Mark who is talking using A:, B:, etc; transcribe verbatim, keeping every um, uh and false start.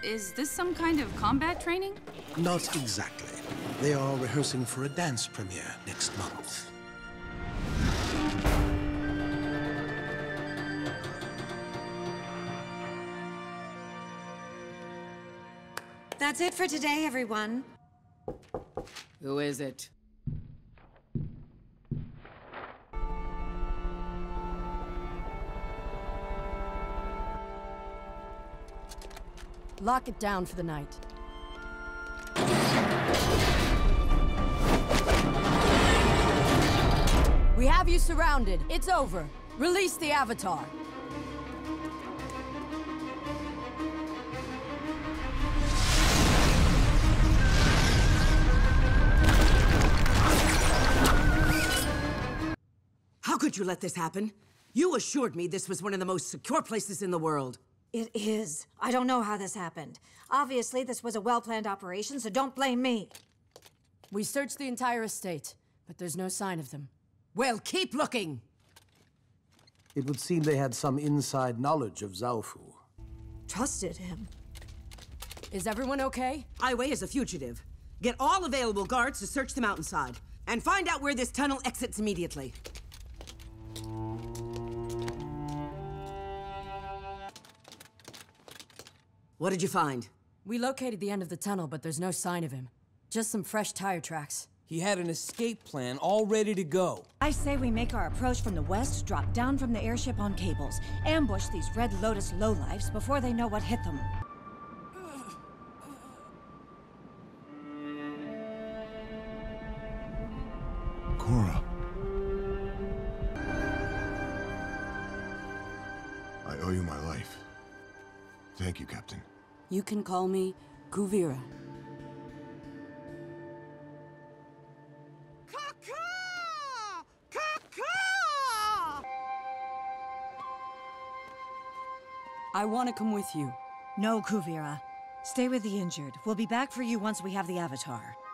A: Is this some kind of combat training?
B: Not exactly. They are rehearsing for a dance premiere next month.
C: That's it for today, everyone.
D: Who is it?
E: Lock it down for the night. We have you surrounded. It's over. Release the Avatar.
D: How could you let this happen? You assured me this was one of the most secure places in the world.
C: It is. I don't know how this happened. Obviously, this was a well-planned operation, so don't blame me.
E: We searched the entire estate, but there's no sign of them.
D: Well, keep looking!
F: It would seem they had some inside knowledge of Zaofu.
C: Trusted him.
E: Is everyone okay?
D: Ai Wei is a fugitive. Get all available guards to search the mountainside, and find out where this tunnel exits immediately. What did you find?
E: We located the end of the tunnel, but there's no sign of him. Just some fresh tire tracks.
G: He had an escape plan all ready to go.
H: I say we make our approach from the west, drop down from the airship on cables, ambush these Red Lotus lowlifes before they know what hit them.
I: Korra. I owe you my life. Thank you, Captain.
E: You can call me Kuvira. I want to come with you.
H: No, Kuvira. Stay with the injured. We'll be back for you once we have the Avatar.